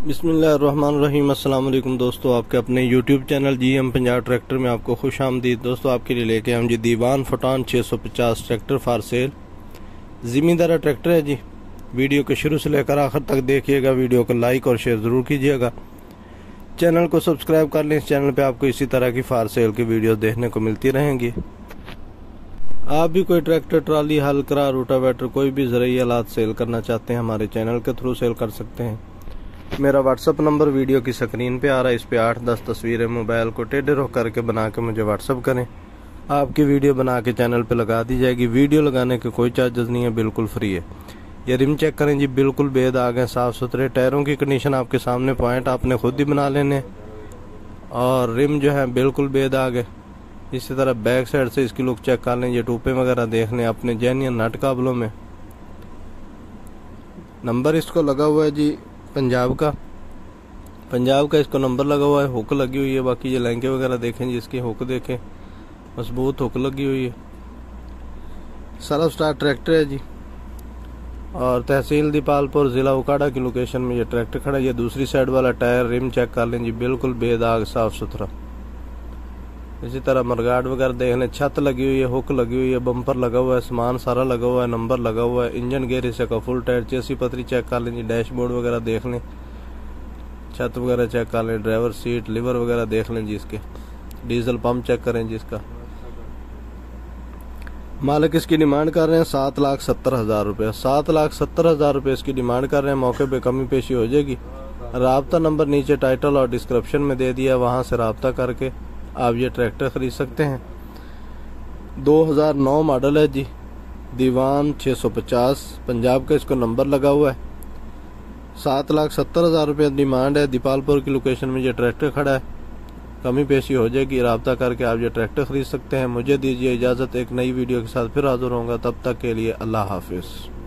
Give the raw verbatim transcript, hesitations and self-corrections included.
बिस्मिल्लाहिर्रहमानिर्रहीम। अस्सलाम वालेकुम दोस्तों, आपके अपने YouTube channel G M Punjab tractor में आपको खुश आमदीद। दोस्तों आपके लिए लेके हम जी दीवान फटान छः सौ पचास ट्रैक्टर फॉर सेल। ज़िम्मेदार ट्रैक्टर है जी। वीडियो को शुरू से लेकर आखिर तक देखिएगा। वीडियो को लाइक और शेयर ज़रूर कीजिएगा। चैनल को सब्सक्राइब कर लें। इस चैनल पर आपको इसी तरह की फॉर सेल की वीडियो देखने को मिलती रहेंगी। आप भी कोई ट्रैक्टर, ट्राली, हल, करा, रोटावेटर, कोई भी ज़रूरी आलात सेल करना चाहते हैं, हमारे चैनल के थ्रू सेल कर सकते हैं। मेरा व्हाट्सअप नंबर वीडियो की स्क्रीन पे आ रहा है। इस पे आठ दस तस्वीरें मोबाइल को टेढ़े रख करके बना के मुझे व्हाट्सअप करें। आपकी वीडियो बना के चैनल पे लगा दी जाएगी। वीडियो लगाने के कोई चार्जेस नहीं है, बिल्कुल फ्री है। ये रिम चेक करें जी, बिल्कुल बेदाग हैं, साफ़ सुथरे। टायरों की कंडीशन आपके सामने, पॉइंट आपने खुद ही बना लेने। और रिम जो है बिल्कुल बेदाग है। इसी तरह बैक साइड से इसकी लुक चेक कर लें। ये टूपे वगैरह देख लें अपने जेन्युइन नट काबलों में। नंबर इसको लगा हुआ है जी पंजाब का पंजाब का इसको नंबर लगा हुआ है। हुक लगी हुई है। बाकी ये लहंगे वगैरह देखें जी, इसकी हुक देखें, मजबूत हुक लगी हुई है। सेल्फ स्टार्ट ट्रैक्टर है जी। और तहसील दीपालपुर, ज़िला उकाड़ा की लोकेशन में ये ट्रैक्टर खड़ा है। ये दूसरी साइड वाला टायर, रिम चेक कर लें जी, बिल्कुल बेदाग, साफ सुथरा। इसी तरह मरगाड वगैरह देख लें। छत लगी हुई है, हुक लगी हुई है, बम्पर लगा हुआ है, सामान सारा लगा हुआ है, नंबर लगा हुआ है। इंजन गेयर हिस्से का फुल टायर, चेसी पतरी चेक कर लें जी। डैशबोर्ड वगैरह देख लें, छत वगैरह चेक कर लें, ड्राइवर सीट, लीवर वगैरह देख लें जी। इसके डीजल पंप चेक करें जी। इसका मालिक इसकी डिमांड कर रहे हैं सात लाख सत्तर हज़ार रुपये। सात लाख सत्तर हज़ार रुपये इसकी डिमांड कर रहे हैं। मौके पे कमी पेशी हो जाएगी। राब्ता नंबर नीचे टाइटल और डिस्क्रिप्शन में दे दिया, वहाँ से राब्ता करके आप ये ट्रैक्टर खरीद सकते हैं। दो हज़ार नौ मॉडल है जी। दीवान छः सौ पचास पंजाब का इसको नंबर लगा हुआ है। सात लाख सत्तर हज़ार रुपये डिमांड है। दीपालपुर की लोकेशन में ये ट्रैक्टर खड़ा है। कमी पेशी हो जाएगी, राब्ता करके आप ये ट्रैक्टर खरीद सकते हैं। मुझे दीजिए इजाज़त, एक नई वीडियो के साथ फिर हाज़िर होऊंगा। तब तक के लिए अल्लाह हाफिज़।